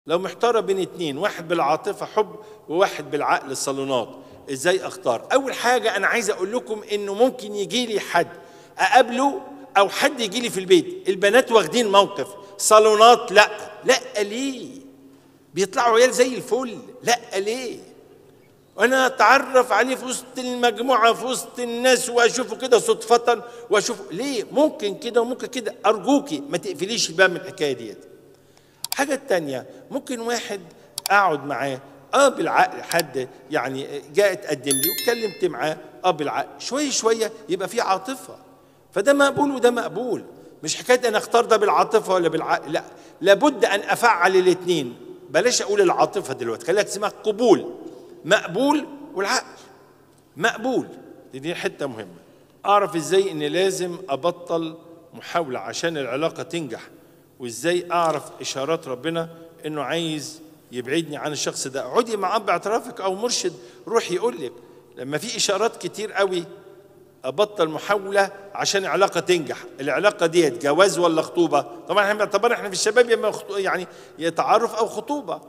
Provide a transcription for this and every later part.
لو محتارة بين اتنين، واحد بالعاطفة حب وواحد بالعقل الصالونات، ازاي اختار؟ اول حاجة انا عايز اقول لكم انه ممكن يجي لي حد اقابله او حد يجي لي في البيت، البنات واخدين موقف، صالونات لا ليه؟ بيطلعوا عيال زي الفل، لا ليه؟ وانا اتعرف عليه في وسط المجموعة في وسط الناس واشوفه كده صدفة واشوفه ليه؟ ممكن كده وممكن كده، ارجوكي ما تقفليش الباب من الحكاية ديت. حاجة تانية، ممكن واحد اقعد معاه بالعقل، حد يعني جاء اتقدم لي واتكلمت معاه بالعقل، شوية يبقى في عاطفة، فده مقبول وده مقبول. مش حكاية انا اختار ده بالعاطفة ولا بالعقل، لا، لابد ان افعل الاثنين. بلاش اقول العاطفة دلوقتي، خليها اسمها قبول، مقبول والعقل مقبول. دي حتة مهمة. اعرف ازاي ان لازم ابطل محاولة عشان العلاقة تنجح، وازاي اعرف اشارات ربنا انه عايز يبعدني عن الشخص ده؟ اقعدي مع اب اعترافك او مرشد روح يقول لك. لما في اشارات كتير قوي ابطل محاوله عشان العلاقه تنجح. العلاقه ديت جواز ولا خطوبه؟ طبعا احنا بنعتبر احنا في الشباب يعني يتعارف او خطوبه.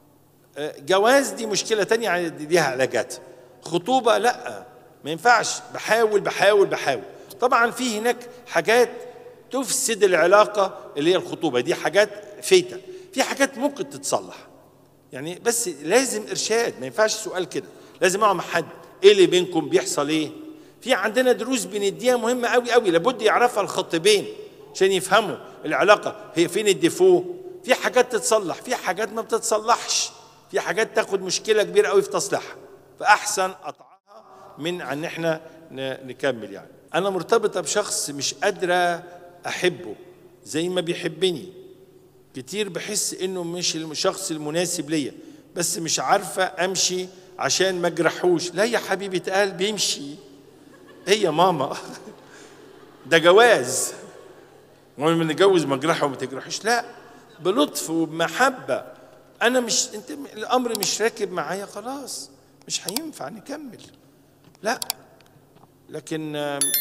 جواز دي مشكله تانية ليها علاجات، خطوبه لا، ما ينفعش. بحاول. طبعا في هناك حاجات تفسد العلاقة اللي هي الخطوبة، دي حاجات فايتة. في حاجات ممكن تتصلح يعني، بس لازم إرشاد، ما ينفعش سؤال كده، لازم أقعد مع حد. إيه اللي بينكم؟ بيحصل إيه؟ في عندنا دروس بنديها مهمة قوي، لابد يعرفها الخطيبين عشان يفهموا العلاقة هي فين الديفو. في حاجات تتصلح، في حاجات ما بتتصلحش، في حاجات تاخد مشكلة كبيرة قوي في تصليحها، فأحسن قطعها من أن احنا نكمل. يعني أنا مرتبطة بشخص مش قادرة أحبه زي ما بيحبني، كتير بحس إنه مش الشخص المناسب ليا، بس مش عارفة أمشي عشان ما أجرحوش. لا يا حبيبة قلبي امشي، هي ماما ده جواز، ومن نتجوز ما أجرحه وما تجرحش، لا، بلطف وبمحبة. أنا مش أنت الأمر مش راكب معايا، خلاص مش هينفع نكمل، لا. لكن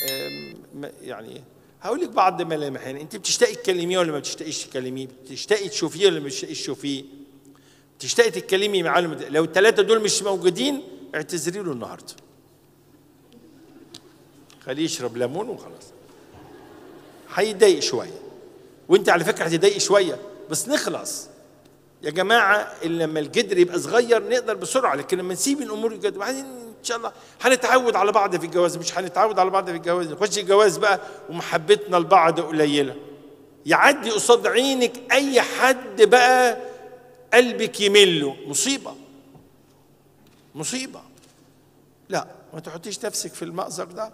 يعني هقول لك بعض ملامح. يعني انت بتشتاقي تكلميه ولا ما بتشتاقيش تكلميه؟ بتشتاقي تشوفيه ولا ما بتشتاقيش تشوفيه؟ بتشتاقي تتكلمي معاه؟ لو الثلاثه دول مش موجودين اعتذري له النهارده، خليه يشرب ليمون وخلاص. هيتضايق شويه، وانت على فكره هتضايقي شويه، بس نخلص يا جماعه. لما الجدر يبقى صغير نقدر بسرعه، لكن لما نسيب الامور الجد وبعدين ان شاء الله هنتعود على بعض في الجواز. مش هنتعود على بعض في الجواز، نخش الجواز بقى ومحبتنا لبعض قليله، يعدي قصاد عينك اي حد بقى قلبك يميل له، مصيبه. لا، ما تحطيش نفسك في المأزق ده.